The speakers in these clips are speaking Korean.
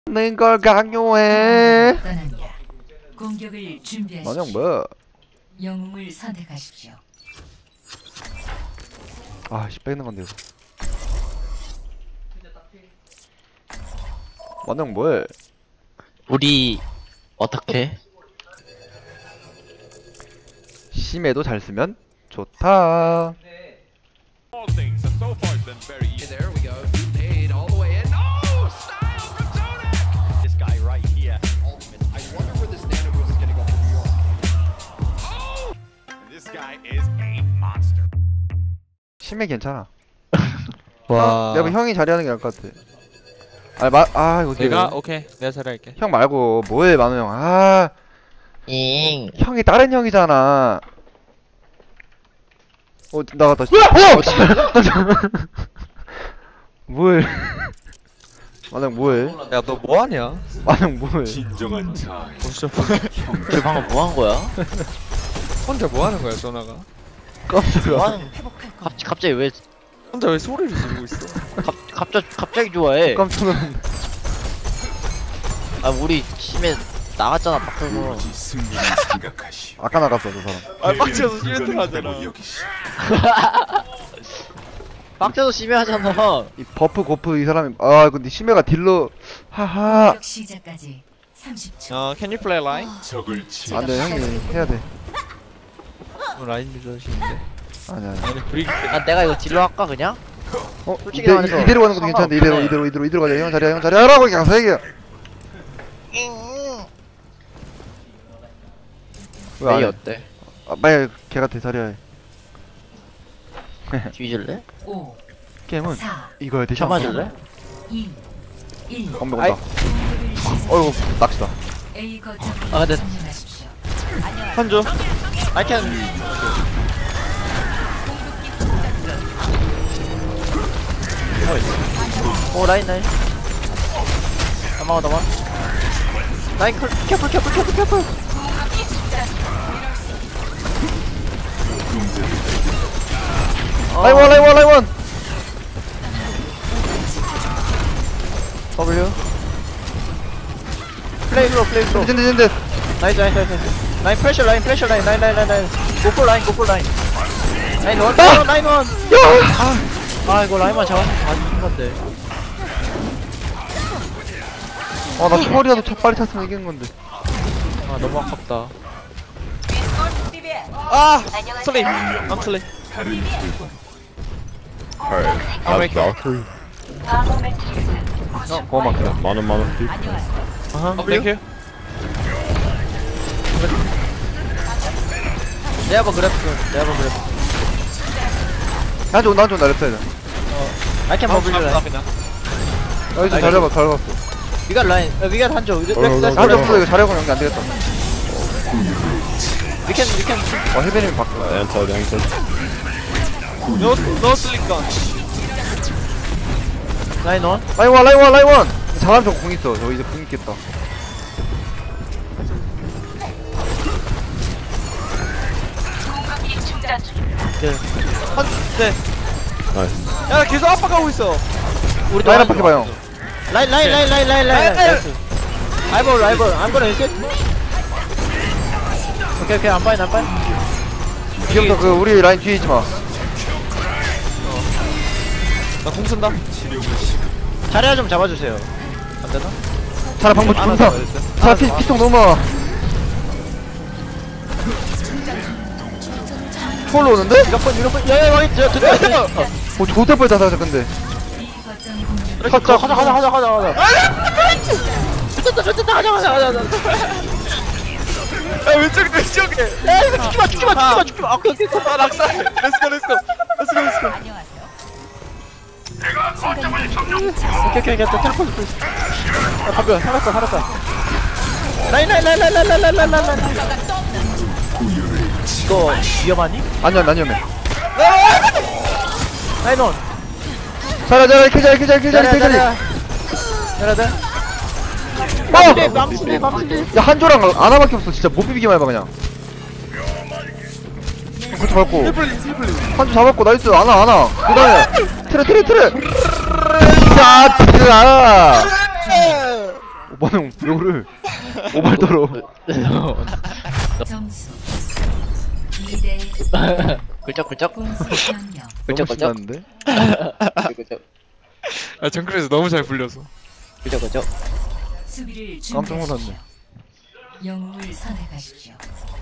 는 걸 강요해. 공격을 준비하십시오. 너형 뭐? 영웅을 선택하십시오. 아씨 뺏는 건데 이거. 너형 뭐해? 우리 어떻게? 심해도 잘 쓰면 좋다. All things have so far been very easy. There we go. Nade all the way in. Oh, style from Zodiac. This guy right here. Ultimate. I wonder where this nano move is going to go from New York. Oh! This guy is a monster. 심해 괜찮아. 와. 내가 형이 자리하는 게 나을 것 같아. 이거 내가 오케이 내가 잘할게. 형 말고 뭐해 만우 형. 잉. 형이 다른 형이잖아. 나갔다. 뭐해? 만우 형 뭐해? 야 너 뭐하냐? 만우 형 뭐해? 진정한 자. 우리 방금 뭐 한 거야? 혼자 뭐하는 거야 전화가? 뭐 깜짝이야. 하는? 갑자기 왜 혼자 왜 소리를 지르고 있어? 갑자기 좋아해? 깜짝 놀랐네. 아 우리 심해 나갔잖아 밖으로. 승리를 생각하시오. 아까 나갔어 저 사람. 아 빡쳐서 시멘트 하잖아. 빡쳐서 심해 하잖아. 이 버프 고프 이 사람이 근데 심해가 딜러 하하. 공격 시작까지 30초. Can you play line? 적을 치. 안돼 형이 해야 돼. 라인 유저신데. 아니야. 아니 브리기 때. 아 내가 이거 딜러 할까 그냥? 솔직히 말해서 이대로 가는 것도 괜찮은데 이대로 가자. 형 자리야 하라고 그냥 서 얘기야. 왜 메이 안 해? 어때? 빨리 걔가 대사리야. 뒤질래? 5, 게임은 4, 이거야 대신. 쳐맞을래? 2, 1. 건배 아이. 온다. 공격을 시작. 어이구 낚시다. A 거점을 아, 근데- 점령하십시오. 한조. I can. 오 라인. 넘어가. 라인 캐플. 라이원. W. 플레이 슬로. 진데. 나이스. 라인 프레셔 라인. 고풀 라인. 라인 원. 아 이거 라인만 잡았으면 다 이긴 건데. 나 초월이라도 빨리 찼으면 이기는 건데. 아 너무 아깝다. 아 슬립. I'm 슬립. 고마워. 많은 아하. 땡큐. 네버 그래프. 난좀 날렸어야 돼. I can move you 라인. 그냥. 여기서 잘 잡았어. 위가 라인. 위가 한조. 한 점수 이거 자려고 연기 안 되겠다. We can. 혜빈이 바꿔. No 슬립 건. 라인 원. 라이원. 잘하면 저공 있어. 저 이제 공 있겠다. 네. 야 계속 압박하고 있어. 우리 라인 한바퀴 봐요. 라인. 나이스. 아이볼. I'm gonna hit it. 오케이. 안 빠이. 지금부터 그 우리 라인 뒤에 있지 마. 나 공 쓴다. 자리야 좀 잡아주세요. 안 되나? 자라 방법 하나 좋다. 더. 자라 피통 너무 많아. 초월로 오는데? 이런 야, 됐다. 좋을 뻔했다 사실 근데. B 거점 공격. 가자. 됐다. 가자. 야 왼쪽에. 죽지 마. 오케이. 아 낙사. 렛츠고. 오케이. 텔레포트 플리즈. 아, 방금 살았어. 라인. 이거 위험하니? 아니야 난 위험해. 라인 원. 자라 기자리. 잘해. 맘치네. 야 한조랑 아나밖에 없어. 진짜 못 비비기만 해봐 그냥. 그거 잡았고. 한조 잡았고 나이스. 아나. 그다음에 트레. 자, 오빠는 요를 오발더러. 점수 2대 굴쩍굴쩍 공수 변경. 너무 굴쩍굴쩍 신났는데? 굴쩍굴쩍 아 정글에서 너무 잘 불려서. 굴쩍굴쩍. 수비를 깜짝 놀랐네. 준비하십시오. 영웅을 선택하십시오.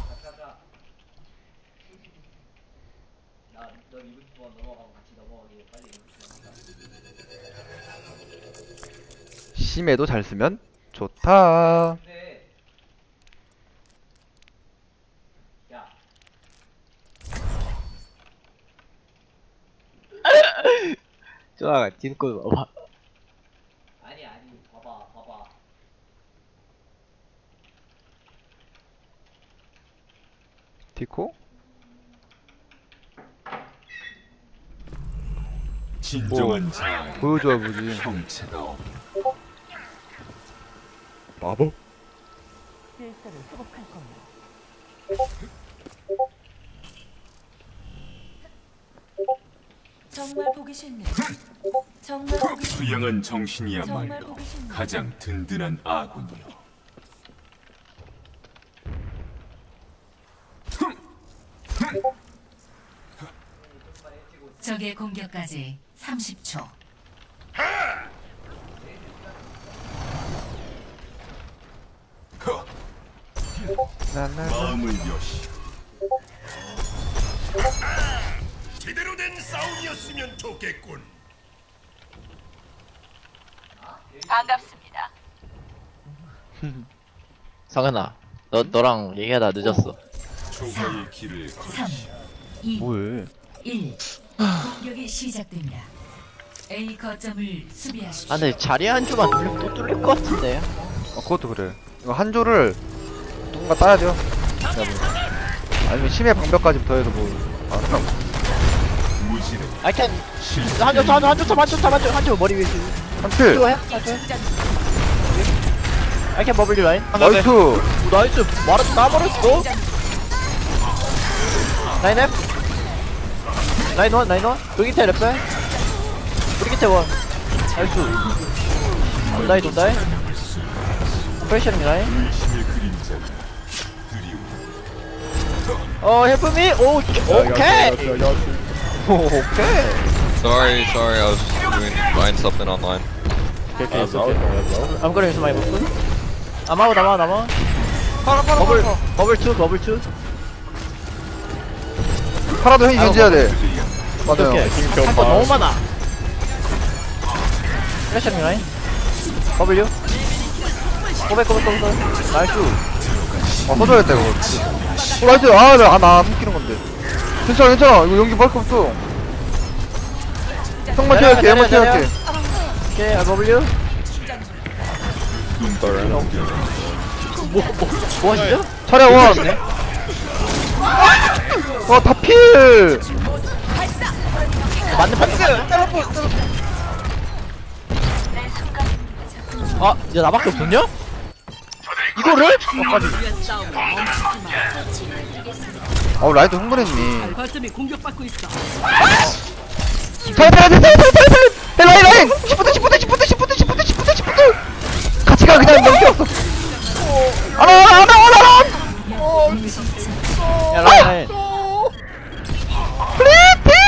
심해도 잘 쓰면 좋다. 좋아 디스코 봐봐. 디코? 진정한 자아의 보여줘야 보지. 형체다. 마법? 정말 보기 싫네. 정말 보기 싫네. 투영한 정말 정신이야말로 보기 싫네. 가장 든든한 아군이요. 적의 공격까지 30초. 나나. 마음을 여시. 제대로 된 싸움이었으면 좋겠군. 반갑습니다. 성현아 너랑 얘기하다 늦었어. 조화의 길을 3, 걸으시. 2, 뭐해? 1. 공격이 시작됩니다. A 거점을 수비하십시오. 아 근데 자리 한 조만 돌리면 또 뚫릴 것 같은데. 그것도 그래. 이거 한 조를 누군가 따야 돼요. 아니면 심해 방벽까지 더해서 뭐. 무지를 I can 한조 머리 위에 한필! 해? I can 버블리 라인. 나이스! 오, 나이스. 나버렸어. 라인 앱. 라인 원. 여기 밑에 랩. 우리 밑에 원. 나이스. 돈다이. 프레셔링 라인. 의심의 그림자가 드리운 헬프미. 오케이. Sorry, I was buying something online. Okay, it's okay. I'm gonna use my weapon. I'm out. Bubble 2. 하나도 형이 견제해야 돼. 맞아요. 할거 너무 많아. 프레셔링 라인. W. 고백. 나이스. 써줘야겠다, 이거. 나이스! 나 숨기는 건데. 괜찮아. 이거 연기 벌컥 없어. 형만 태울게. 오케이, W. 뭐 하시죠? 차례 원! 다 필! 맞는 판. 이제 나밖에 없었냐? 이거를? 라이트 흥분했니. 거점이 공격받고 있어. 라인! 10부터! 같이 가, 그냥 넘게 없어. 하나! 야, 라인. 플리즈, 팀!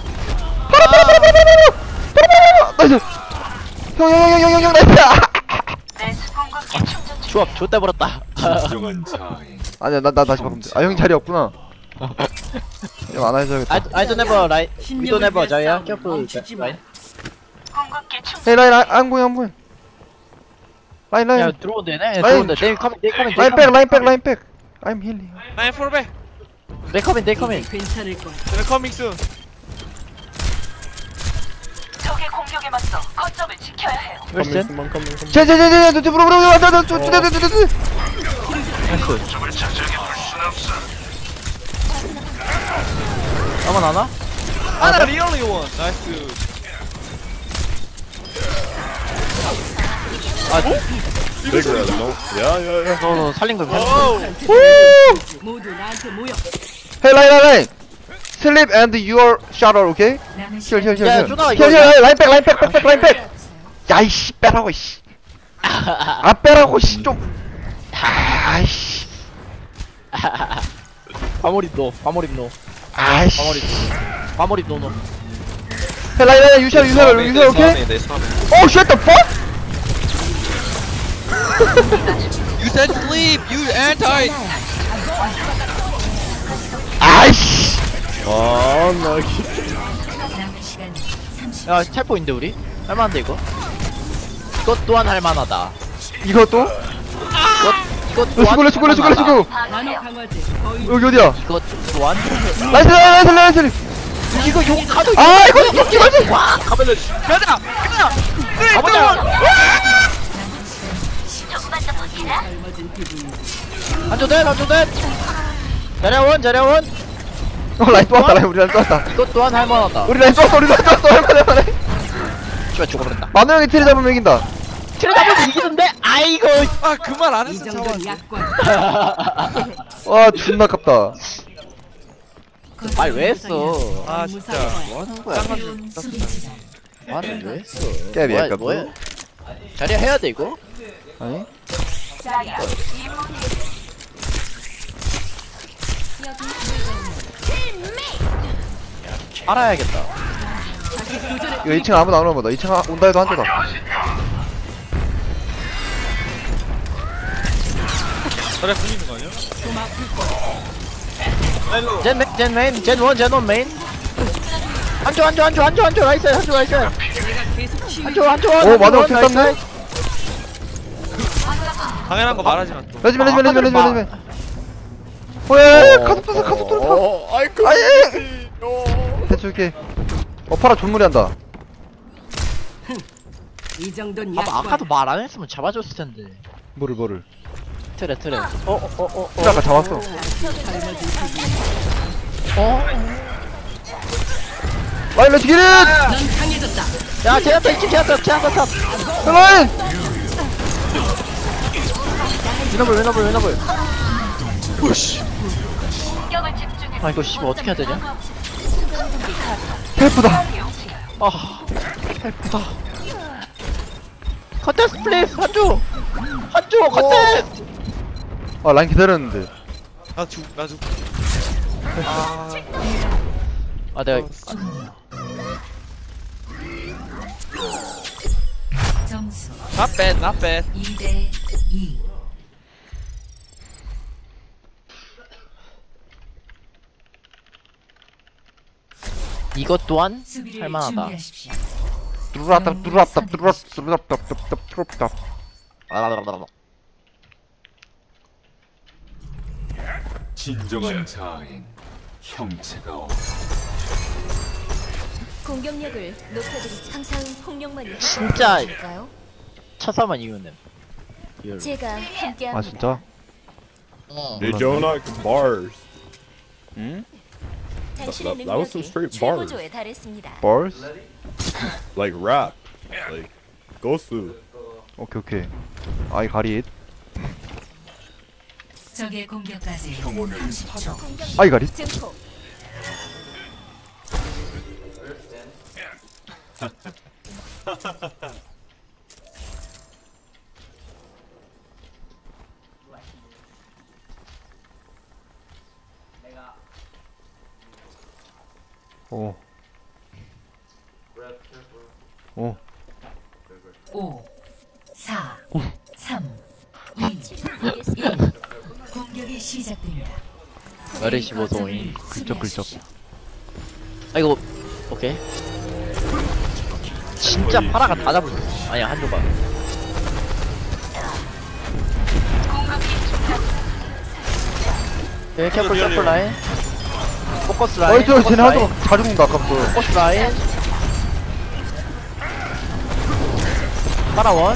나이스! 형, 나이스! 조합 좆대 버렸다. 진정한 자아의 아니야, 나 다시 바꾸면 돼. 형이 자리 없구나. 형 안 해줘야겠다. I don't have a 라인. We don't have a 자야. 캐프 라인. 헤이, 라인, 안 보여. 라인. 야, 들어온대. 들어온대. They coming. 라인 백. I'm healing. 라인 폴백. They coming. 괜찮을 거야. They're coming soon. 적의 공격에 맞서 거점을 지켜야 해요. 웨스턴. 아마 나나? 나 the only one. Nice. 너 살린 거 모두 나한테 모여. Hey, 라인. Sleep and your shadow, okay? 남은 힐. 시간 야, 준아, 힐. 라인 백. 야이씨, 빼라고, 이씨. 앞배라고 씨좀 아이씨 과몰입 노 아이씨 과몰입 노 라인 유샤 They saw me, 오케이? they saw me. 오 shut the fuck? You said sleep, you anti. 아이씨 남은 시간 30초. 야 텔포인데 우리? 할만한데 이거? 이것 또한 할만하다 이것도? 이것 또한 렛츠고 나노 강화제 거의 여기 어디야? 이것 또한 나이스 이거 용 카드 아 이거 이거 와 가면은 가자 가보자 젊어진 기분. 안조된 자려원 라인 또 왔다 우리 라인 또 왔다 이것 또한 할만하다 우리 라인 또 왔어 할만해 씨발 죽어버렸다 만호 형이 트리 잡으면 이긴다 트레 잡으면 이기던데 아이고 아 그 말 안 이 했어 정도는 잡았지. 약관. 와 존나 아깝다 말 왜 했어 아 진짜 뭐 하는 거야 새로운 수비지다. 말을 왜 했어 깨비 뭐야, 아깝다 뭐야 자리야 해야 돼 이거? 아니? 알아야겠다 이거 2층 아무도 안 오는 거다 2층 온다 해도 한조다 저래 풀리는 거 아니야? 젠원 메인 한조 라이스 한조 오 만호 형 땄네 당연한 거 말하지 마 또. 레지면 오예 가슴 뚫어 아이고 아예 대줄게 파라 존무리 한다 이 정도는 봐봐 약관. 아까도 말 안 했으면 잡아줬을 텐데 뭐를 트레 우리 아까 잡았어 라인 렛츠 기릿 넌 강해졌다. 야 제한타 2층 제한타 탑 라인 위너블 아 이거 씨발 어떻게 해야 되냐 헬프다 헬프다 컨테스트 플레이스 한조 컨테스트 아 라인 기다렸는데 나 죽. 아 내가 점수 Not bad. 2대2. 이것 또한 수비를 할만하다 준비하십시오. 뚜루랍답 진정한 자아엔 형체가 없. 공격력을 높여드리죠. 항상 폭력만이 진짜 할까요? 차사만 이기면 제가 함께합니다. 아 진짜? They don't like bars. 응? 당신의 that was some 능력이 straight bars. 최고조에 달했습니다. Balls? Like rap. Like Gosu. 오케이 아이 가릿 적의 공격까지 30초. 아이 가릿 증폭. 오 5, 4, 3, 2, 1. 공격이 시작됩니다. 메르시 보송이 긁적 아 이거 오케이 진짜 파라가 다 잡을 아니야 한조가 네 캐플 라인 포커스 라인 어이 저 쟤네 한조 다 죽는다 아까부터 포커스 라인 파라 원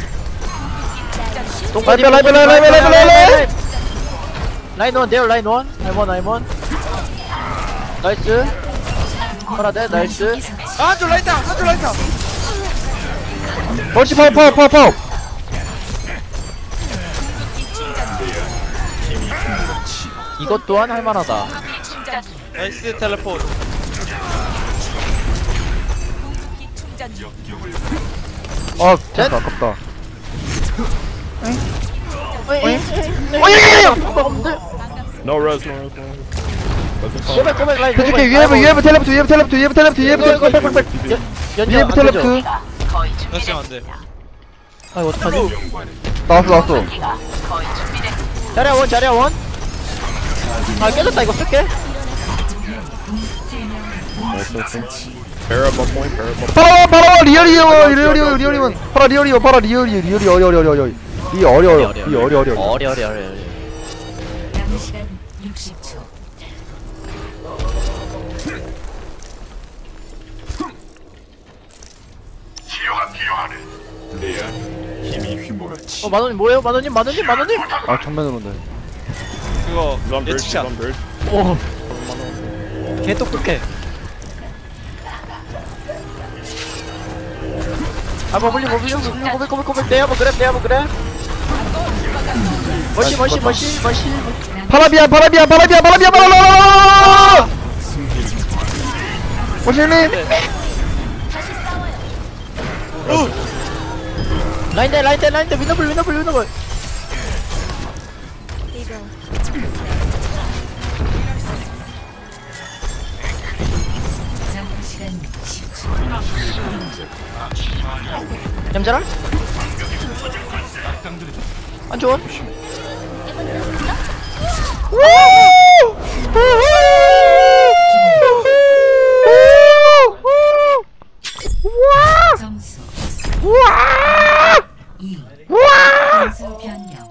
라인 원 데어 라인 원 나이스 파라 대 나이스 한줄 라이터. 멀치 파워 이것 또한 할만하다 나이스 텔레포트. 아 진짜 아깝다 No res, no res, no res. Doesn't fall. 꼬백 라인. 해줄게. 위에브 텔레프트. 위에브 텔레프트. 나 안돼. 아 이거 어떡하지? 나왔어. 자리야 원. 아 깨졌다 이거 쓸게. Pair up on point, pair up on 봐라 리얼이원 봐라 리얼이 어려. 남은 시간 60초. 내 안에 힘이 휘몰아치. 만원님 뭐예요? 만원님? 아 정면으로 온다. 그거 He's on bridge, he's 예측샷. on bridge. 오. 개 똑똑해. 고블린 내야 뭐 그래. 머시. 파라비안 오실님 라인 위너블. 남은 시간 10초. 냠자라? 안 좋아? 점수 2. 점수 변경.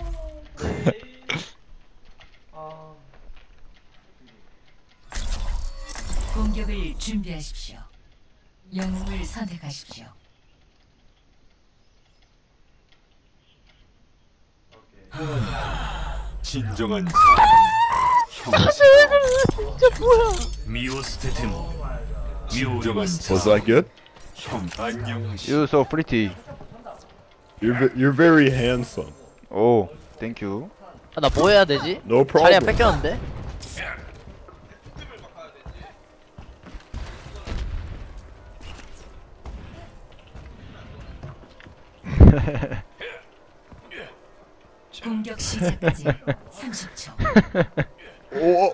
공격을 준비하십시오. 영웅을 선택하십시오. 진정한 미오스테테모. 진정한 Was that good? 형 안녕하시. You so pretty. You're very handsome. 오 땡큐. 나 뭐 해야 되지? No 자리야 problem. 뺏겼는데? 공격 시작까지 30초. Oh.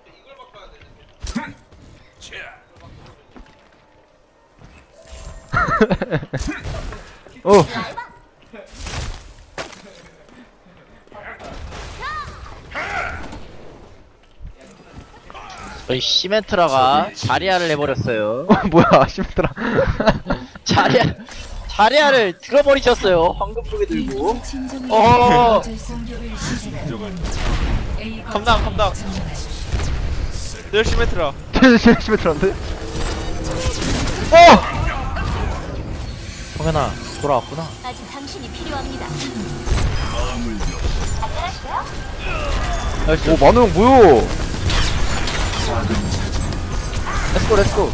오. 저희 시멘트라가 자리야를 해버렸어요. 뭐야 심더라. 자리야를 들어버리셨어요. 황금 쪽에 들고. 어. 컴다운. 열심히 해트라. 심더라인데? 성현아 돌아왔구나. 아직 당신이 필요합니다. 오 만호 형 뭐야? 렛츠고.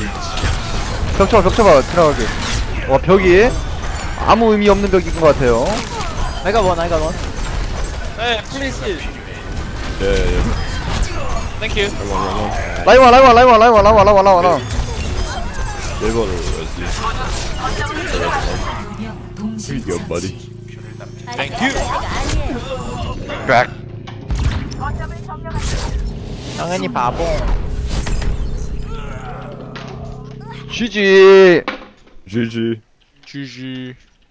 벽쳐봐 지나가게. 와 벽이 아무 의미 없는 벽인 것 같아요. I got one. 에 플리즈. Yeah. 땡큐. Run. 라이와. They go to res. Here you go, buddy. 땡큐. 백. 당연히 바보. GG. GG.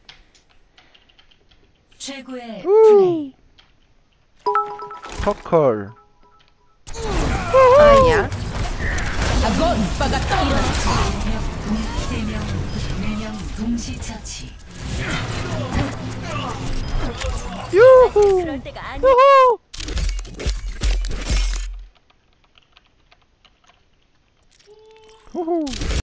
최고의 플레이. 터컬. 아야. 4명 동시 처치. 유후. 그럴 때가 아니야. 후후.